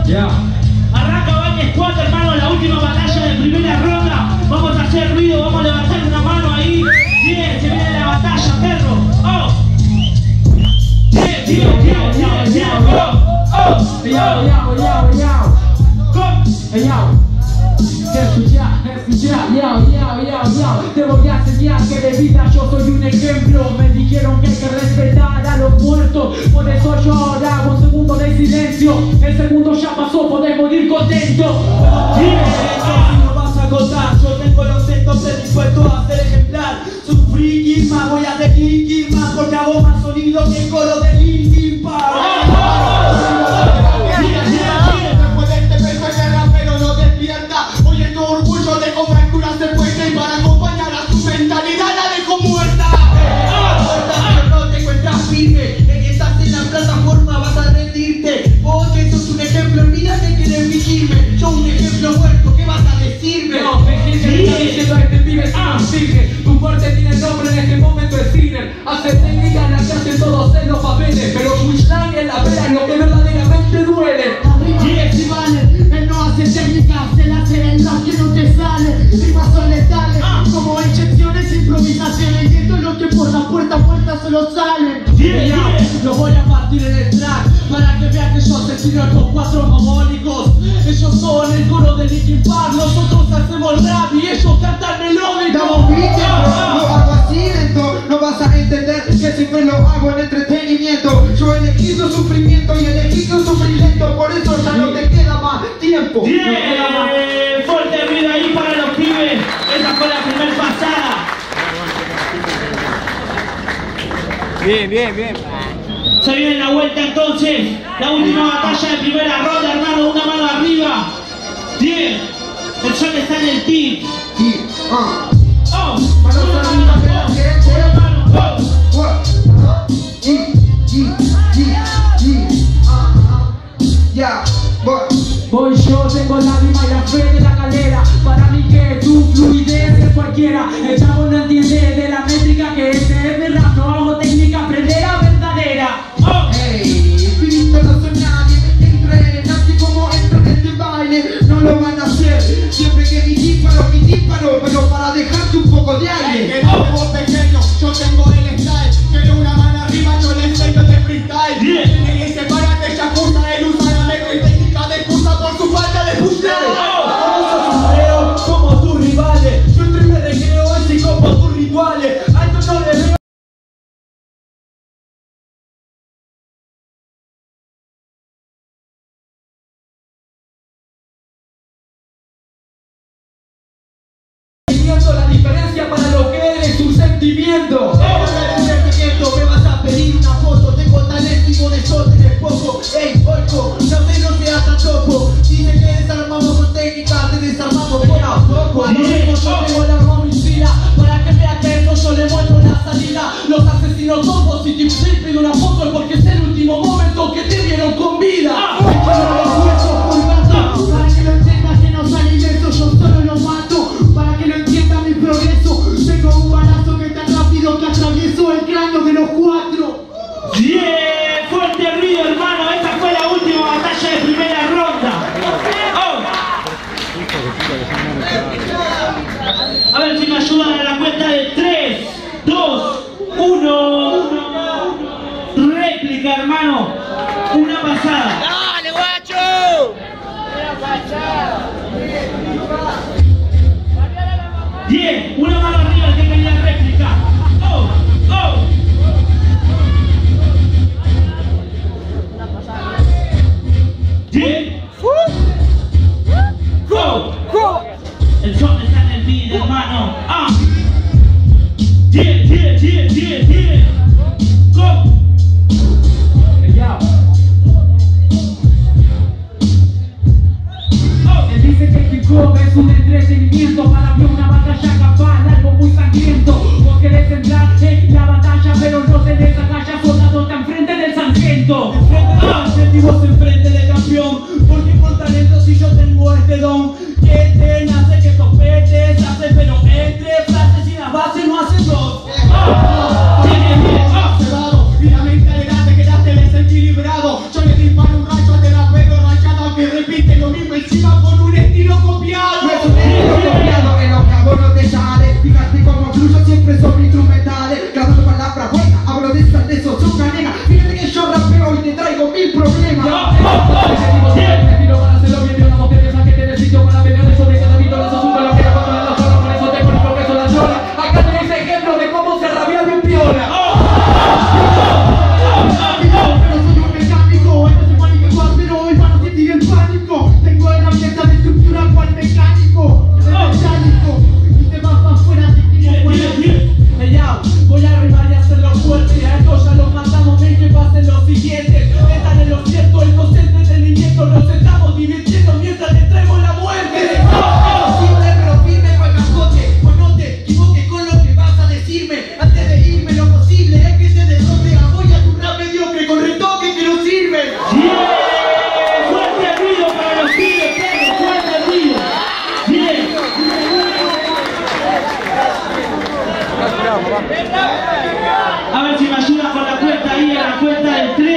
Ya. Arranca Bañes 4, hermano, la última batalla de primera ronda. Vamos a hacer ruido, vamos a levantar una mano ahí. Bien, se viene la batalla, perro. Oh. Bien, te voy a enseñar que de vida yo soy un ejemplo. Me dijeron que hay que respetar a los muertos, por eso yo ahora hago un segundo de silencio. El segundo ya pasó, podés morir contento. No vas a contar, yo tengo los centos predispuestos a ser ejemplar. Soy un friki más, voy a delinquir más, porque hago más sonido que el coro de Linkin Park. Después de este peso de rapero no despierta. Hoy en tu orgullo dejo fracturas de puente y para acompañar a tu mentalidad la dejo muerta. No te encuentras firme, en que estás en la plataforma vas a rendirte. Vos que sos un ejemplo, olvídate que querés fingirme. Yo un ejemplo muerto, ¿qué vas a decirme? No, fingirme, me está diciendo a este pibe si no sigue. Tu fuerte tiene nombre en este momento es Sinner. Hace técnica la que hacen todos en los papeles, pero tu slang en la pera es lo que verdaderamente duele. Él no hace técnicas, él hace el rap que no te sale. Rimas son letales, como inyecciones, improvisaciones. Y esto es lo que por la puerta a puerta solo sale. Lo voy a partir en el track para que vean que yo asesino a estos cuatro mogólicos. Ellos son el coro de Linkin Park, nosotros hacemos rap y ellos cantan melódico. Lo hago así lento, no vas a entender que siempre lo hago en entretenimiento. Yo elegí su sufrimiento y elegí su sufrimiento, por eso ya no te queda más tiempo. Fuerte ruido ahí para los pibes. Esa fue la primera pasada. Bien. Se viene la vuelta entonces. La última batalla de primera ronda, hermano. Una mano arriba. 10. El sol está en el team. Voy yo, tengo la rima y la fe de la calera. Para mí que tu fluidez es cualquiera. El chavo no entiende de la métrica que este es mi rap. No hago técnica, aprender la verdadera. Ey, finito no soy nadie. Entre así como entro en este baile. No lo van a hacer. Siempre que mi disparo, pero para dejarte un poco de aire. Vos pequeño, yo tengo el style. Quiero una mano arriba, yo le enseño de freestyle. Tiene ese parate, ya cursa, él usa la metro y técnica de cursa por su falta de pusheo. Como tus rivales, yo estoy me recreo así como tus rituales. A esto no le veo. La diferencia para lo que eres un sentimiento. Me vas a pedir una foto, tengo talento y vos de eso tenés poco. Ey, ojo, no seas tan chopo. Dice que desarmamos con técnicas, te desarmamos poco a poco. Yo tengo la arma homicida, para que vea que esto yo le muestro la salida. Los asesinos todos, si te pido una foto es porque es el último momento que te vieron con vida. Para que lo entiendas que no salí de eso, yo solo lo mato. Para que lo entienda mi progreso, tengo un balazo que tan rápido que atravieso el cráneo de los cuatro. Fuerte ruido, hermano. Esta fue la última batalla de primera ronda. A ver si me ayudan a la cuenta de 3, 2, 1. Réplica, hermano. Una pasada. ¡Dale, guacho! 10. Una mano arriba el que quería réplica. El sol está en el beat, hermano. 10. Go. Él dice que el hip hop es un entretenimiento. Para mí una batalla campal, algo muy sangriento. Vos querés entrar en la batalla, pero no tenés agallas. Soldado está enfrente del sargento. Sentimos enfrente del campeón, porque por talento si yo tengo este don. Que te nace que sospeches, hace pero entre frases y las bases no hacen dos. Y la mentalidad te quedaste desequilibrado. Yo le disparo un rayo al terapeuta rayado que lo cierto, esto es entretenimiento. Nos estamos divirtiendo mientras le traemos la muerte. Simple pero firme pa'l cajote. Pues no te equivoques con lo que vas a decirme. Antes de irme lo posible es que se derrote. Apoya tu rap mediocre con retoque que no sirve. Fuerte ruido para los pibes, Tego, fuerte ruido. Bien. A ver si me ayuda con la cuenta ahí, a la cuenta del 3.